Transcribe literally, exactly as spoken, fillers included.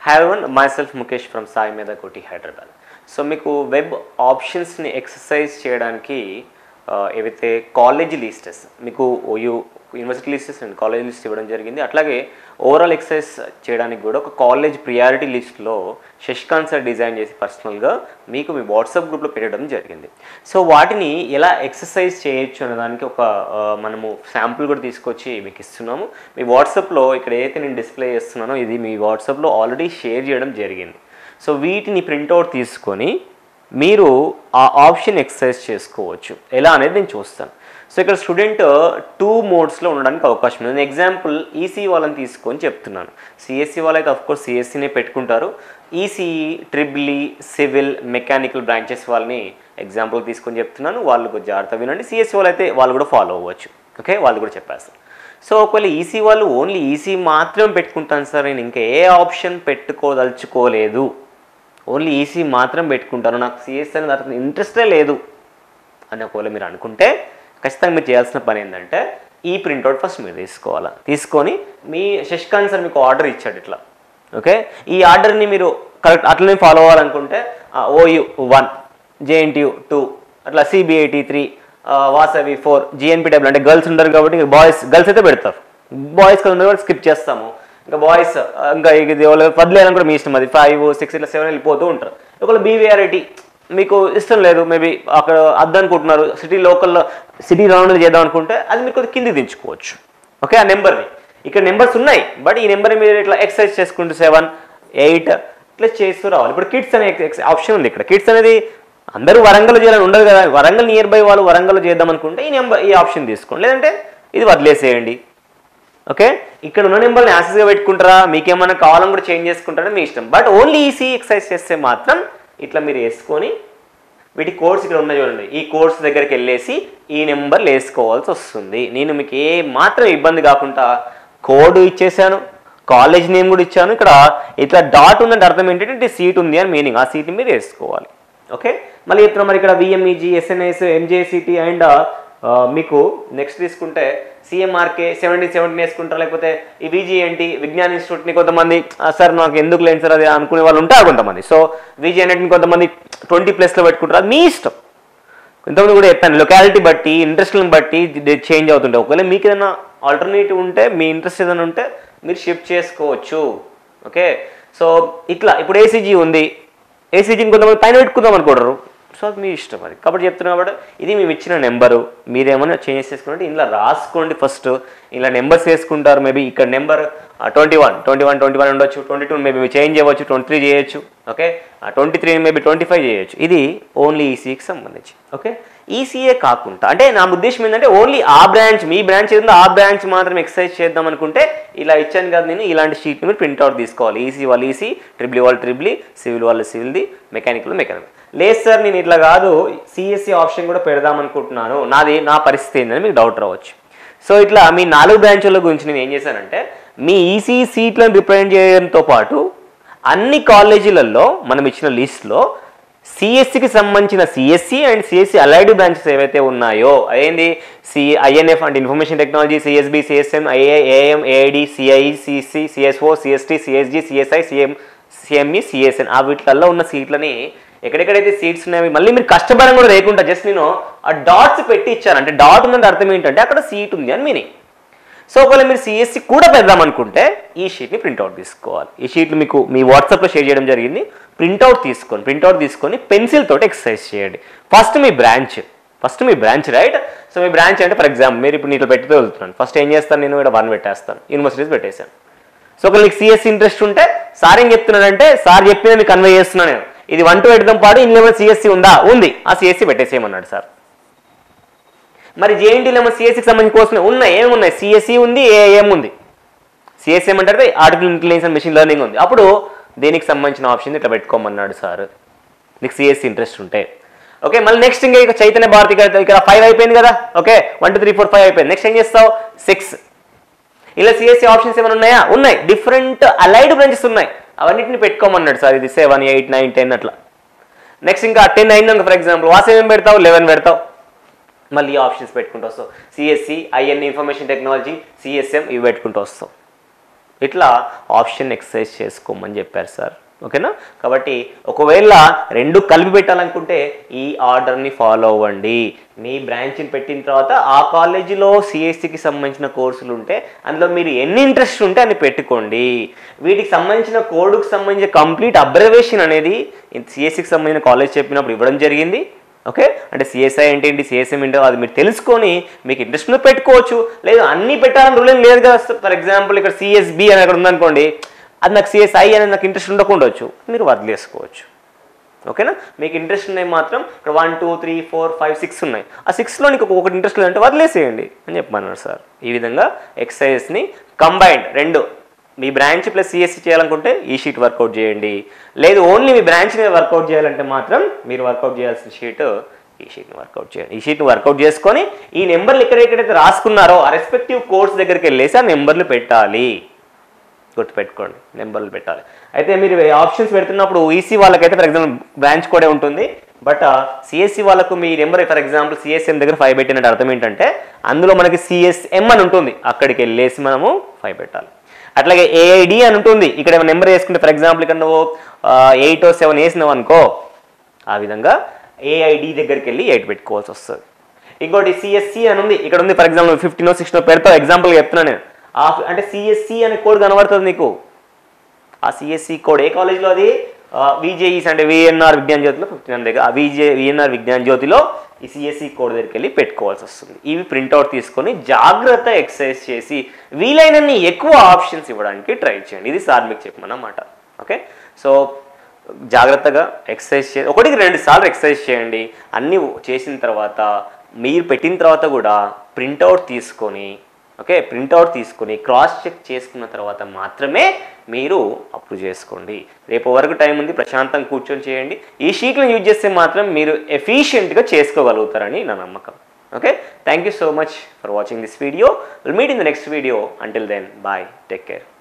Hi everyone, myself Mukesh from Sai Meda Koti, Hyderabad. So మీకు web ఆప్షన్స్ని exercise చేయడానికి ఏవైతే కాలేజ్ లిస్టెస్ మీకు OU university lists and college list ఇవ్వడం జరిగింది. అట్లాగే ఓవరాల్ ఎక్సర్సైజ్ చేయడానికి కూడా ఒక కాలేజ్ ప్రియారిటీ లిస్ట్లో శశికాంత్ సార్ డిజైన్ చేసి పర్సనల్గా మీకు మీ వాట్సాప్ గ్రూప్లో పెట్టడం జరిగింది. సో వాటిని ఎలా ఎక్సర్సైజ్ చేయొచ్చు అనే దానికి ఒక మనము శాంపుల్ కూడా తీసుకొచ్చి మీకు ఇస్తున్నాము. మీ వాట్సాప్లో ఇక్కడ ఏదైతే నేను డిస్ప్లే చేస్తున్నానో ఇది మీ వాట్సాప్లో ఆల్రెడీ షేర్ చేయడం జరిగింది. సో వీటిని ప్రింట్అవుట్ తీసుకొని మీరు ఆ ఆప్షన్ ఎక్సర్సైజ్ చేసుకోవచ్చు. ఎలా అనేది నేను చూస్తాను. సో ఇక్కడ స్టూడెంట్ టూ మోడ్స్లో ఉండడానికి అవకాశం ఉంది. నేను ఎగ్జాంపుల్ ఈసీ వాళ్ళని తీసుకొని చెప్తున్నాను. సిఎస్సి వాళ్ళైతే అఫ్కోర్స్ సిఎస్సినే పెట్టుకుంటారు. ECE, triple E, civil, mechanical branches వాళ్ళని ఎగ్జాంపుల్ తీసుకొని చెప్తున్నాను. వాళ్ళు కొంచెం జాగ్రత్త వినండి. సిఎస్సి వాళ్ళు అయితే వాళ్ళు కూడా ఫాలో అవ్వచ్చు. ఓకే, వాళ్ళు కూడా చెప్పేస్తారు. సో ఒకవేళ ఈసీ వాళ్ళు ఓన్లీ ఈసీ మాత్రం పెట్టుకుంటాను సార్, నేను ఇంకా ఏ ఆప్షన్ పెట్టుకోదలుచుకోలేదు, ఓన్లీ ఈసీ మాత్రం పెట్టుకుంటాను, నాకు సిఎస్సి అనే దాంట్లో ఇంట్రెస్టే లేదు అని ఒకవేళ మీరు అనుకుంటే ఖచ్చితంగా మీరు చేయాల్సిన పని ఏంటంటే ఈ ప్రింట్అవుట్ ఫస్ట్ మీరు తీసుకోవాలా. తీసుకొని మీ శశికాంత్ సార్ మీకు ఆర్డర్ ఇచ్చాడు ఇట్లా. ఓకే, ఈ ఆర్డర్ని మీరు కరెక్ట్ అట్లనే ఫాలో అవ్వాలనుకుంటే ఓయూ వన్, జేఎన్టీయూ టూ, అట్లా CBIT three, Vasavi four, GNPW అంటే గర్ల్స్ ఉంటారు కాబట్టి బాయ్స్ గర్ల్స్ అయితే పెడతారు. బాయ్స్ కదా కూడా స్కిప్ చేస్తాము. ఇంకా బాయ్స్ ఇంకా ఇది వదిలేయాలని కూడా మీ ఇష్టం, అది ఫైవ్ సిక్స్ ఇట్లా సెవెన్ వెళ్ళిపోతూ ఉంటారు. ఒకవేళ బీవీఆర్ఐటీ మీకు ఇష్టం లేదు, మేబీ అక్కడ అద్దనుకుంటున్నారు, సిటీ లోకల్లో సిటీ రౌండ్ చేద్దాం అనుకుంటే అది మీరు కొద్దిగా కింది దించుకోవచ్చు. ఓకే, ఆ నెంబర్ని ఇక్కడ నెంబర్స్ ఉన్నాయి, బట్ ఈ నెంబర్ని మీరు ఇట్లా ఎక్సర్సైజ్ చేసుకుంటూ సెవెన్ ఎయిట్ ఇట్లా చేస్తూ రావాలి. ఇప్పుడు కిడ్స్ అనే ఆప్షన్ ఉంది. ఇక్కడ కిడ్స్ అనేది అందరూ వరంగల్ చేయాలని ఉండదు కదా, వరంగల్ నియర్ బై వాళ్ళు వరంగల్ చేద్దాం అనుకుంటే ఈ నెంబర్ ఈ ఆప్షన్ తీసుకోండి, లేదంటే ఇది వదిలేసేయండి. ఓకే, ఇక్కడ ఉన్న నెంబర్ని యాక్సెస్గా పెట్టుకుంటారా, మీకేమైనా కావాలని కూడా చేంజ్ చేసుకుంటారా మీ ఇష్టం. బట్ ఓన్లీ ఈసీ ఎక్సర్సైజ్ చేస్తే మాత్రం ఇట్లా మీరు వేసుకొని వీటి కోడ్స్ ఇక్కడ ఉన్నాయి చూడండి, ఈ కోడ్స్ దగ్గరికి వెళ్ళేసి ఈ నెంబర్లు వేసుకోవాల్సి వస్తుంది. నేను మీకు ఏ మాత్రం ఇబ్బంది కాకుండా కోడ్ ఇచ్చేసాను, కాలేజ్ నేమ్ కూడా ఇచ్చాను. ఇక్కడ ఇట్లా డాట్ ఉందంటే అర్థం ఏంటంటే సీట్ ఉంది అని మీనింగ్, ఆ సీట్ని మీరు వేసుకోవాలి. ఓకే, మళ్ళీ చెప్తున్నాం మరి ఇక్కడ విఎంఈజీ, ఎస్ఎన్ఎస్, ఎంజేసిటీ అండ్ మీకు నెక్స్ట్ తీసుకుంటే సిఎంఆర్కే సెవెంటీన్ సెవెంటీన్ వేసుకుంటారు, లేకపోతే ఈ విజిఎన్టీ విజ్ఞాన్ ఇన్స్టిట్యూట్ని కొంతమంది సార్ నాకు ఎందుకు లేని సార్ అది అనుకునే వాళ్ళు ఉంటారు కొంతమంది. సో విజిఎన్టీని కొంతమంది ట్వంటీ ప్లస్లో పెట్టుకుంటారు, అది మీ ఇష్టం. కొంతమంది కూడా చెప్పాను లొకాలిటీ బట్టి ఇంట్రెస్ట్లను బట్టి చేంజ్ అవుతుంటాయి. ఒకవేళ మీకు ఏదైనా ఆల్టర్నేటివ్ ఉంటే మీ ఇంట్రెస్ట్ ఏదైనా ఉంటే మీరు షిఫ్ట్ చేసుకోవచ్చు. ఓకే, సో ఇట్లా ఇప్పుడు ఏసీజీ ఉంది, ఏసీజీని కొంతమంది పైన పెట్టుకుందాం అనుకుంటారు, సో అది మీ ఇష్టం అది. కాబట్టి చెప్తున్నా కాబట్టి ఇది మేము ఇచ్చిన నెంబరు, మీరేమైనా చేంజ్ చేసుకుంటే ఇలా రాసుకోండి. ఫస్ట్ ఇలా నెంబర్స్ వేసుకుంటారు, మేబీ ఇక్కడ number twenty one twenty one twenty one ఉండొచ్చు, ట్వంటీ టూ మేబీ చేంజ్ చేయవచ్చు, ట్వంటీ త్రీ చేయొచ్చు. Okay, twenty three maybe twenty five చేయొచ్చు. ఇది ఓన్లీ ఈసీకి సంబంధించి. ఓకే, ఈసీఏ కాకుండా అంటే నా ఉద్దేశం ఏంటంటే ఓన్లీ ఆ బ్రాంచ్ మీ బ్రాంచ్ ఏదో ఆ బ్రాంచ్ మాత్రం ఎక్సర్సైజ్ చేద్దాం అనుకుంటే ఇలా ఇచ్చాను కదా నేను, ఇలాంటి షీట్ని మీరు ప్రింట్అవుట్ తీసుకోవాలి. ఈసీ వాళ్ళు ఈసీ, ట్రిపుల్ వాళ్ళు ట్రిపుల్, సివిల్ వాళ్ళు సివిల్ది, మెకానికల్ మెకానికల్. లేదు సార్ నేను ఇట్లా కాదు సిఎస్సి ఆప్షన్ కూడా పెడదాం అనుకుంటున్నాను, నాది నా పరిస్థితి ఏంటని మీకు డౌట్ రావచ్చు. సో ఇట్లా మీ నాలుగు బ్రాంచుల గురించి నేను ఏం చేశానంటే మీ ఈసీ సీట్లను రిప్రజెంట్ చేయడంతో పాటు అన్ని కాలేజీలలో మనం ఇచ్చిన లిస్ట్లో సిఎస్సికి సంబంధించిన CSC and CSC allied branches ఏవైతే ఉన్నాయో అదేంది సి ఐఎన్ఎఫ్ అంటే information technology, CSB, CSM, IA, AM, AID, CI, CC, CSO, CST, CSG, CSI, CM, CME, CSN ఆ వీటిల్లో ఉన్న సీట్లని ఎక్కడెక్కడైతే సీట్స్ ఉన్నాయి మళ్ళీ మీరు కష్టపడం కూడా లేకుండా జస్ట్ నేను ఆ డాట్స్ పెట్టి ఇచ్చాను. అంటే డాట్ ఉందంటే అర్థం ఏంటంటే అక్కడ సీట్ ఉంది అని మీనింగ్. సో ఒకవేళ మీరు సిఎస్సి కూడా పెడదాం అనుకుంటే ఈ షీట్ని ప్రింట్అవుట్ తీసుకోవాలి. ఈ షీట్లు మీకు మీ వాట్సాప్లో షేర్ చేయడం జరిగింది. ప్రింట్అవుట్ తీసుకొని ప్రింట్అవుట్ తీసుకొని పెన్సిల్ తోటి ఎక్సర్సైజ్ చేయండి. ఫస్ట్ మీ బ్రాంచ్ ఫస్ట్ మీ బ్రాంచ్ రైట్. సో మీ బ్రాంచ్ అంటే ఫర్ ఎగ్జాంపుల్ మీరు ఇప్పుడు నీటిలో పెట్టుతూ వెళ్తున్నాను, ఫస్ట్ ఏం చేస్తాను నేను ఇక్కడ వన్ పెట్టేస్తాను, యూనివర్సిటీస్ పెట్టేశాను. సో ఒకవేళ నీకు సిఎస్సి ఇంట్రెస్ట్ ఉంటే సార్ ఏం చెప్తున్నాడంటే సార్ చెప్పిన మీకు కన్వే చేస్తున్నాను నేను, ఇది వన్ టు పెట్టడం పాటు ఇందులో ఏమైనా సిఎస్సి ఉందా, ఉంది, ఆ సిఎస్సి పెట్టేసేయమన్నాడు సార్. మరి జేఎన్టీలో ఏమో సిఎస్సికి సంబంధించిన కోర్సులు ఉన్నాయి, ఏమున్నాయి, సిఎస్సి ఉంది, ఏఎం ఉంది. సిఎస్సి ఏమంటారు artificial intelligence and machine learning ఉంది. అప్పుడు దేనికి సంబంధించిన ఆప్షన్ ఇట్లా పెట్టుకోమన్నాడు సార్ నీకు సిఎస్సి ఇంట్రెస్ట్ ఉంటే. ఓకే, మళ్ళీ నెక్స్ట్ ఇంకా ఇక చైతన్య భారతి ఇక్కడ ఫైవ్ అయిపోయింది కదా. Okay, one two three four five అయిపోయింది. నెక్స్ట్ ఏం చేస్తావు సిక్స్. ఇలా సిఎస్సి ఆప్షన్స్ ఏమైనా ఉన్నాయా, ఉన్నాయి, డిఫరెంట్ అలైడ్ బ్రాంచెస్ ఉన్నాయి, అవన్నిటిని పెట్టుకోమన్నాడు సార్. ఇది సెవెన్ ఎయిట్ నైన్ టెన్ అట్లా. నెక్స్ట్ ఇంకా టెన్ అయింది ఫర్ ఎగ్జాంపుల్ వాసవి ఏం పెడతావు, లెవెన్ పెడతావు. మళ్ళీ ఆప్షన్స్ పెట్టుకుంటూ వస్తావు, CSC, IN information technology, CSM ఇవి పెట్టుకుంటూ వస్తావు. ఇట్లా ఆప్షన్ ఎక్సర్సైజ్ చేసుకోమని చెప్పారు సార్. ఓకేనా? కాబట్టి ఒకవేళ రెండు కలిపి పెట్టాలనుకుంటే ఈ ఆర్డర్ని ఫాలో అవ్వండి. మీ బ్రాంచ్ని పెట్టిన తర్వాత ఆ కాలేజీలో సిఎస్సికి సంబంధించిన కోర్సులు ఉంటే అందులో మీరు ఎన్ని ఇంట్రెస్ట్ ఉంటే అని పెట్టుకోండి. వీటికి సంబంధించిన కోడ్కి సంబంధించిన కంప్లీట్ అబ్జర్వేషన్ అనేది సిఎస్సికి సంబంధించిన కాలేజ్ చెప్పినప్పుడు ఇవ్వడం జరిగింది. ఓకే, అంటే సిఎస్ఐ అంటే ఏంటి, సిఎస్ఎం ఏంటో అది మీరు తెలుసుకొని మీకు ఇంట్రెస్ట్ ఉంటే పెట్టుకోవచ్చు. లేదు అన్నీ పెట్టాలని రూల్ ఏం లేదు కదా. ఫర్ ఎగ్జాంపుల్ ఇక్కడ సిఎస్బి అని అక్కడ ఉందనుకోండి, అది నాకు సిఎస్ఐ అనేది నాకు ఇంట్రెస్ట్ ఉండకుండొచ్చు, మీరు వదిలేసుకోవచ్చు. ఓకేనా? మీకు ఇంట్రెస్ట్ ఉన్నాయి మాత్రం ఇక్కడ one two three four five six ఉన్నాయి, ఆ సిక్స్లో నీకు ఒకటి ఇంట్రెస్ట్ లేదంటే వదిలేసేయండి అని చెప్పమన్నారు సార్. ఈ విధంగా ఎక్సర్సైజ్ని కంబైన్డ్ రెండు, మీ బ్రాంచ్ ప్లస్ సిఎస్సి చేయాలనుకుంటే ఈ షీట్ వర్కౌట్ చేయండి. లేదు ఓన్లీ మీ బ్రాంచ్ మీద వర్కౌట్ చేయాలంటే మాత్రం మీరు వర్కౌట్ చేయాల్సిన షీట్ ఈ షీట్ని వర్కౌట్ చేయండి. ఈ షీట్ని వర్కౌట్ చేసుకొని ఈ నెంబర్లు ఎక్కడెక్కడైతే రాసుకున్నారో ఆ రెస్పెక్టివ్ కోర్స్ దగ్గరికి వెళ్ళేసి ఆ నెంబర్లు పెట్టాలి. గుర్తుపెట్టుకోండి, నెంబర్లు పెట్టాలి. అయితే మీరు ఆప్షన్స్ పెడుతున్నప్పుడు ఈసీ వాళ్ళకైతే ఫర్ ఎగ్జాంపుల్ బ్రాంచ్ కోడే ఉంటుంది, బట్ సిఎస్సి వాళ్ళకు మీ నెంబర్ ఫర్ ఎగ్జాంపుల్ సిఎస్ఎం దగ్గర ఫైవ్ పెట్టినట్టు అర్థం ఏంటంటే అందులో మనకి సిఎస్ఎం అని ఉంటుంది, అక్కడికి వెళ్ళేసి మనము ఫైవ్ పెట్టాలి. అట్లాగే ఏఐడి అని ఉంటుంది, ఇక్కడ ఏమైనా నెంబర్ వేసుకుంటే ఫర్ ఎగ్జాంపుల్ ఇక్కడ నువ్వు ఎయిట్ సెవెన్ వేసినావు అనుకో, ఆ విధంగా ఏఐడి దగ్గరికి వెళ్ళి ఎయిట్ పెట్టుకోవాల్సి వస్తుంది. ఇంకోటి సిఎస్సి అని ఉంది, ఇక్కడ ఉంది ఫర్ ఎగ్జాంపుల్ ఫిఫ్టీనో సిక్స్టీనో పెడతావు, ఎగ్జాంపుల్గా చెప్తున్నాను నేను. ఆ అంటే సిఎస్సి అనే కోడ్ కనబడుతుంది నీకు, ఆ సిఎస్సి కోడ్ ఏ కాలేజ్లో అది విజేఈస్ అంటే విఎన్ఆర్ విజ్ఞాన జ్యోతిలో ఫిఫ్టీన్ దగ్గర విజే విఎన్ఆర్ విజ్ఞాన జ్యోతిలో ఈ సిఎస్సి కోడ్ దగ్గరికి వెళ్ళి పెట్టుకోవాల్సి వస్తుంది. ఇవి ప్రింట్అవుట్ తీసుకొని జాగ్రత్త ఎక్సర్సైజ్ చేసి వీలైనన్ని ఎక్కువ ఆప్షన్స్ ఇవ్వడానికి ట్రై చేయండి. ఇది సార్ మీకు చెప్పమన్నమాట. ఓకే, సో జాగ్రత్తగా ఎక్సర్సైజ్ చే ఒకటికి రెండు సార్లు ఎక్సర్సైజ్ చేయండి. అన్నీ చేసిన తర్వాత మీరు పెట్టిన తర్వాత కూడా ప్రింట్అవుట్ తీసుకొని ఓకే ప్రింట్అవుట్ తీసుకొని క్రాస్ చెక్ చేసుకున్న తర్వాత మాత్రమే మీరు అప్రూవ్ చేసుకోండి. రేపు వరకు టైం ఉంది, ప్రశాంతంగా కూర్చొని చేయండి. ఈ షీట్లను యూజ్ చేస్తే మాత్రం మీరు ఎఫిషియెంట్గా చేసుకోగలుగుతారని నా నమ్మకం. Okay, thank you so much for watching this video. Will meet in the next video. Until then bye, take care.